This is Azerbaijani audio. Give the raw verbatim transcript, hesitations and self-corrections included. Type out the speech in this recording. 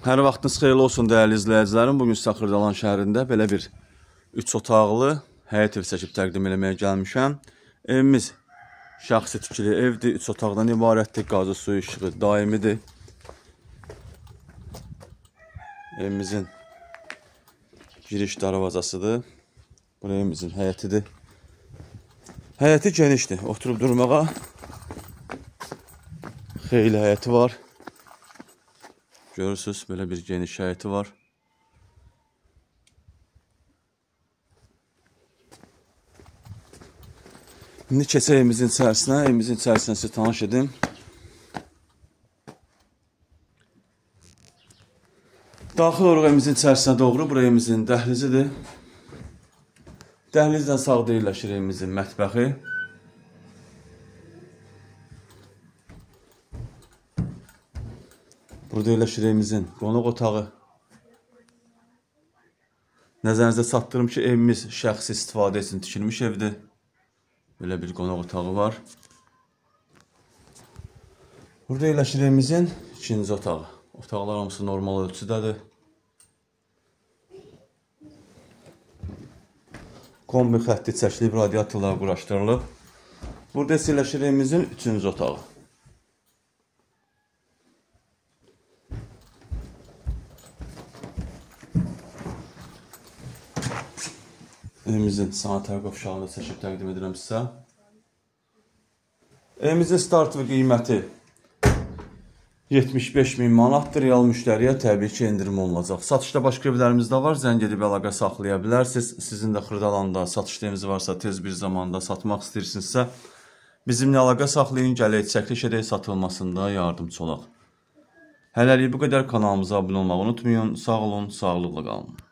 Hər vaxtınız xeyirli olsun dəyərli izləyicilərim. Bugün sizə Xırdalan şəhərində belə bir üç otaqlı həyət evi çəkib təqdim eləməyə gəlmişəm. Evimiz şəxsi tikili evdir. üç otaqdan ibarətdir. Qazı suyu işığı daimidir. Evimizin giriş darvazasıdır. Burası evimizin həyətidir. Həyəti genişdir. Oturub durmağa xeyli həyəti var. Görürsünüz, belə bir geniş həyəti var. İndi keçək evimizin içərisinə. Evimizin içərisinə sizə tanış edim. Daxil oluruq evimizin içərisinə doğru. Bura evimizin dəhlizidir. Dəhlizdən sağda yerləşir evimizin mətbəxi. Burada yerləşir evimizin qonaq otağı. Nəzərinizdə çatdırım ki, evimiz şəxsi istifadə üçün tikilmiş evdir. Belə bir qonaq otağı var. Burada yerləşir evimizin ikinci otağı. Otaqlar hamısı normal ölçüdədir. Kombi xətti çəkilib, radiatorlar quraşdırılıb. Burada isə yerləşir evimizin üçüncü otağı. Evimizin sanitər qovşağını çəkib təqdim edirəm sizə. Evimizin start və qiyməti yetmiş beş min manatdır. Real müştəriyə təbii ki, endirim olunacaq. Satışda başqa evlərimiz də var. Zəng edib əlaqə saxlaya bilərsiniz. Sizin də Xırdalanda satışda eviniz varsa, tez bir zamanda satmaq istəyirsinizsə, bizimlə əlaqə saxlayın, gələk, çəkiliş edək, satılmasında yardımcı olaq. Hələlik bu qədər. Kanalımıza abunə olmağı unutmayın. Sağ olun, sağlıqla qalın.